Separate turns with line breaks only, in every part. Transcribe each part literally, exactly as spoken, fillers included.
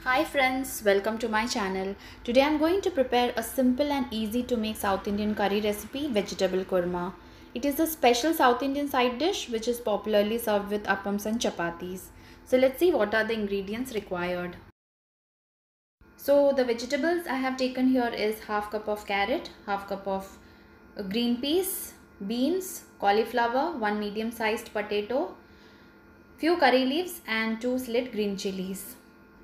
Hi friends, welcome to my channel. Today I am going to prepare a simple and easy to make South Indian curry recipe, vegetable korma. It is a special South Indian side dish which is popularly served with appams and chapatis. So let's see what are the ingredients required. So the vegetables I have taken here is half cup of carrot, half cup of green peas, beans, cauliflower, one medium sized potato, few curry leaves and two slit green chilies.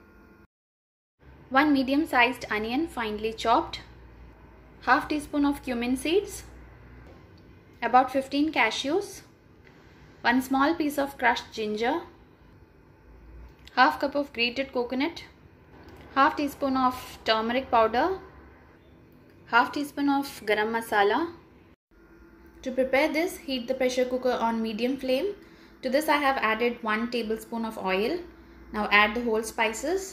one medium sized onion finely chopped, half teaspoon of cumin seeds, about fifteen cashews, one small piece of crushed ginger, half cup of grated coconut, half teaspoon of turmeric powder, half teaspoon of garam masala. To prepare this, heat the pressure cooker on medium flame. To this I have added one tablespoon of oil. Now add the whole spices.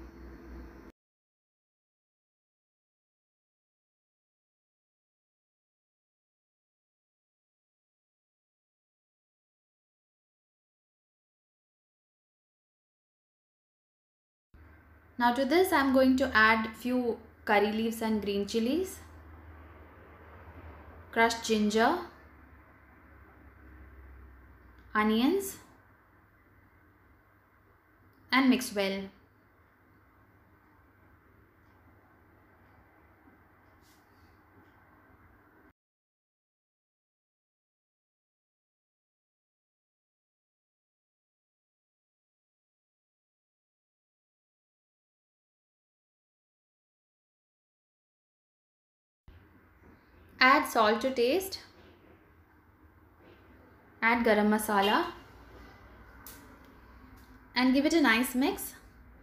Now to this I am going to add few curry leaves and green chilies, crushed ginger, onions and mix well. Add salt to taste. Add garam masala and give it a nice mix.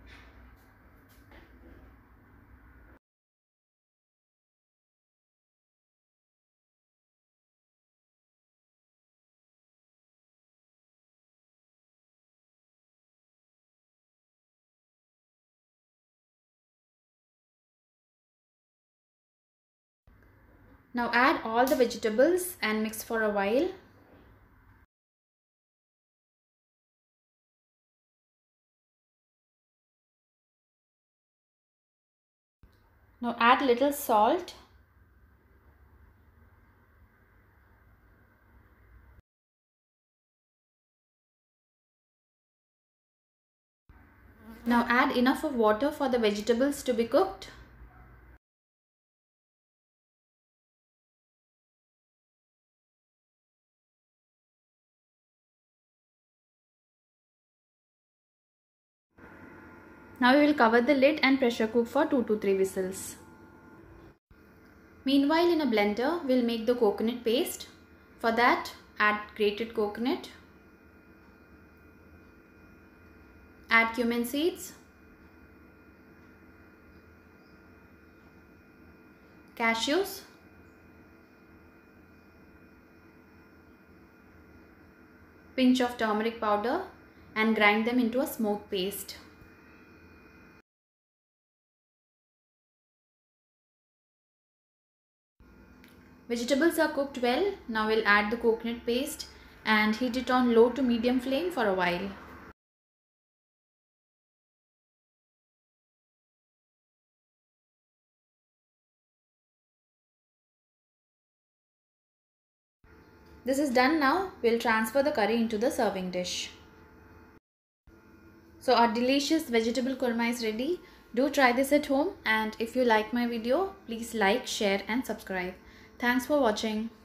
Now add all the vegetables and mix for a while. Now add little salt. Now add enough of water for the vegetables to be cooked. Now we will cover the lid and pressure cook for two to three whistles. Meanwhile, in a blender, we'll make the coconut paste. For that, add grated coconut, add cumin seeds, cashews, pinch of turmeric powder and grind them into a smooth paste. Vegetables are cooked well. Now we'll add the coconut paste and heat it on low to medium flame for a while. This is done now. We'll transfer the curry into the serving dish. So our delicious vegetable korma is ready. Do try this at home, and if you like my video, please like, share and subscribe. Thanks for watching.